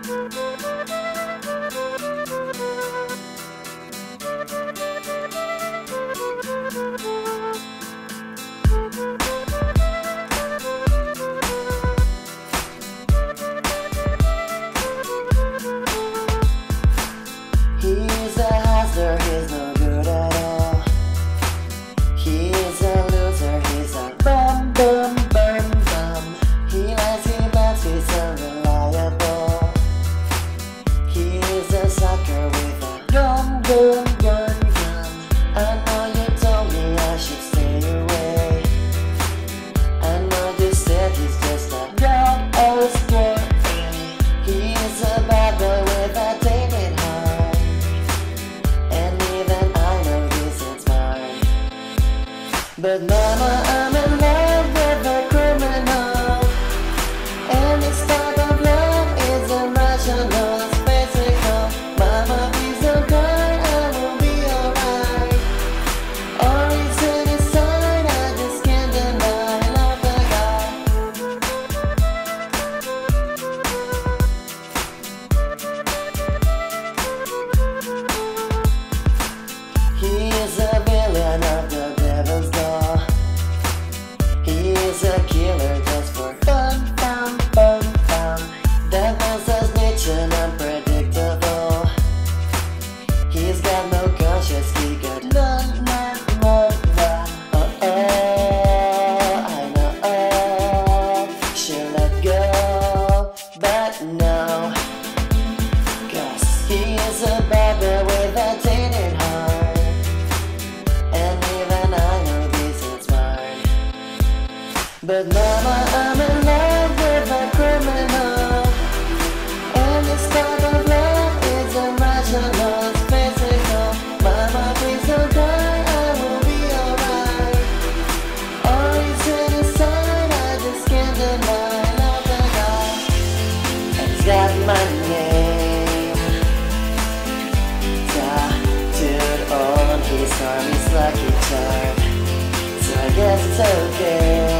He's a hustler, he's no good at all. He's a loser, he's a bum bum bum bum. He lies, he bets, he's unreliable. He's a sucker with a gun gun gun gun. I know you told me I should stay away. I know you said he's just a dog or a squirrel. He's a bad boy with a tainted heart. And even I know this is mine. But mama, I'm in love with a criminal. And this type of love is irrational, it's physical. Mama, please don't cry, I will be alright. Or it's in his sign, I just can't deny. I love the guy. He is a villain of the devil's law. He is a killer just for fun, fun, fun, fun. That monster's niche and unpredictable. He's got no conscience, he got none, none, none, none. I know, should let go, but no. 'Cause he is a bad boy with a tainted heart. And even I know this is mine. But mama, I'm in love with a criminal. And this type of love is irrational, it's physical. Mama, please don't cry, I will be alright. Or he's in his sign, I just can't deny. I love the guy. And he's got my name tattooed on his arm, his lucky charm. So I guess it's okay.